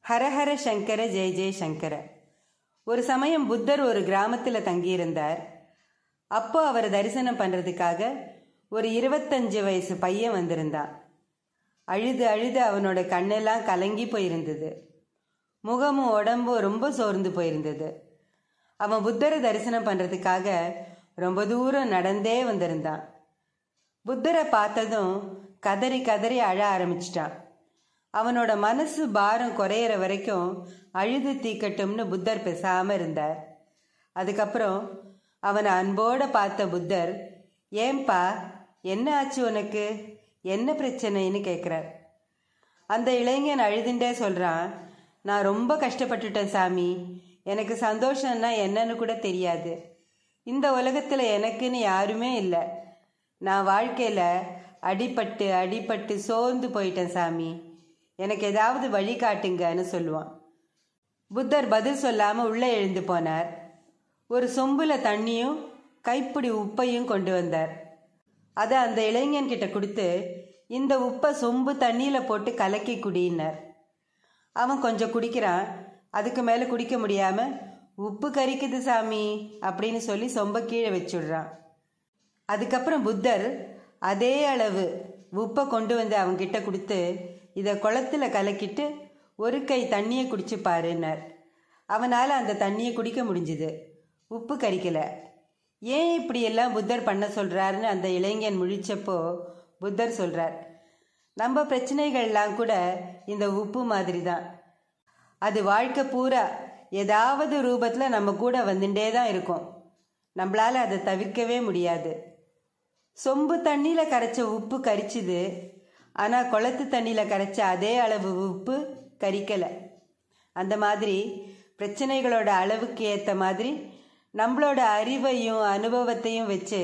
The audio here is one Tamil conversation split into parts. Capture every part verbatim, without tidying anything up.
ஹரஹர சங்கர ஜெய ஜெய சங்கர. ஒரு சமயம் புத்தர் ஒரு கிராமத்தில் தங்கியிருந்தார். அப்போ அவரை தரிசனம் பண்ணுறதுக்காக ஒரு இருபத்தஞ்சு வயசு பையன் வந்திருந்தான். அழுது அழுது அவனோட கண்ணெல்லாம் கலங்கி போயிருந்தது. முகமும் உடம்பும் ரொம்ப சோர்ந்து போயிருந்தது. அவன் புத்தரை தரிசனம் பண்ணுறதுக்காக ரொம்ப தூரம் நடந்தே வந்திருந்தான். புத்தரை பார்த்ததும் கதறி கதறி அழ ஆரம்பிச்சிட்டான். அவனோட மனசு பாரம் குறையிற வரைக்கும் அழுது தீக்கட்டும்னு புத்தர் பேசாமல் இருந்தார். அதுக்கப்புறம் அவனை அன்போடு பார்த்த புத்தர், ஏன்பா, என்ன ஆச்சு உனக்கு, என்ன பிரச்சனைன்னு கேட்குறார். அந்த இளைஞன் அழுதுண்டே சொல்கிறான், நான் ரொம்ப கஷ்டப்பட்டுட்டேன் சாமி, எனக்கு சந்தோஷம்னா என்னன்னு கூட தெரியாது. இந்த உலகத்தில் எனக்குன்னு யாருமே இல்லை. நான் வாழ்க்கையில் அடிபட்டு அடிபட்டு சோர்ந்து போயிட்டேன் சாமி, எனக்கு ஏதாவது வழி காட்டுங்கன்னு சொல்லுவான். புத்தர் பதில் சொல்லாமல் உள்ளே எழுந்து போனார். ஒரு சொம்புல தண்ணியும் கைப்பிடி உப்பையும் கொண்டு வந்தார். அதை அந்த இளைஞன்கிட்ட கொடுத்து, இந்த உப்பை சொம்பு தண்ணியில் போட்டு கலக்கி குடினார். அவன் கொஞ்சம் குடிக்கிறான். அதுக்கு மேலே குடிக்க முடியாமல், உப்பு கரிக்குது சாமி அப்படின்னு சொல்லி சொம்பை கீழே வச்சுடுறான். அதுக்கப்புறம் புத்தர் அதே அளவு உப்பை கொண்டு வந்து அவன்கிட்ட கொடுத்து, இதை குளத்துல கலக்கிட்டு ஒரு கை தண்ணியை குடிச்சு பாருன்னார். அவனால் அந்த தண்ணியை குடிக்க முடிஞ்சுது, உப்பு கரிக்கலை. ஏன் இப்படியெல்லாம் புத்தர் பண்ண சொல்கிறாருன்னு அந்த இளைஞன் முழிச்சப்போ புத்தர் சொல்கிறார், நம்ம பிரச்சனைகள்லாம் கூட இந்த உப்பு மாதிரி தான். அது வாழ்க்கை பூரா ஏதாவது ரூபத்தில் நம்ம கூட வந்துட்டே தான் இருக்கும். நம்மளால் அதை தவிர்க்கவே முடியாது. சொம்பு தண்ணியில் கரைச்ச உப்பு கரிச்சுது, ஆனால் குளத்து தண்ணியில் கரைச்ச அதே அளவு உப்பு கரிக்கலை. அந்த மாதிரி பிரச்சனைகளோட அளவுக்கு ஏற்ற மாதிரி நம்மளோட அறிவையும் அனுபவத்தையும் வச்சு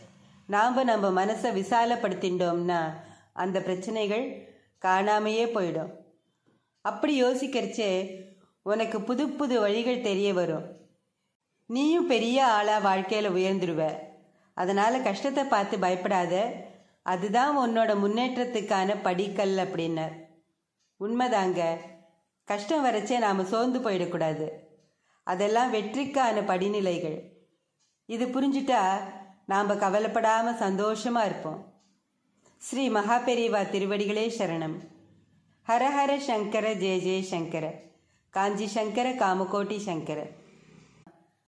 நாம் நம்ம மனசை விசாலப்படுத்திட்டோம்னா அந்த பிரச்சனைகள் காணாமையே போயிடும். அப்படி யோசிக்கிறச்சே உனக்கு புது புது வழிகள் தெரிய வரும். நீயும் பெரிய ஆளாக வாழ்க்கையில் உயர்ந்துடுவ. அதனால் கஷ்டத்தை பார்த்து பயப்படாத, அதுதான் உன்னோட முன்னேற்றத்துக்கான படிக்கல் அப்படின்னார். உண்மைதாங்க, கஷ்டம் வரைச்சே நாம் சோர்ந்து போயிடக்கூடாது. அதெல்லாம் வெற்றிக்கான படிநிலைகள். இது புரிஞ்சுட்டா நாம் கவலைப்படாமல் சந்தோஷமாக இருப்போம். ஸ்ரீ மகாபெரிவா திருவடிகளே சரணம். ஹரஹர சங்கர ஜெய ஜெய சங்கர. காஞ்சி சங்கர காமகோட்டி சங்கர.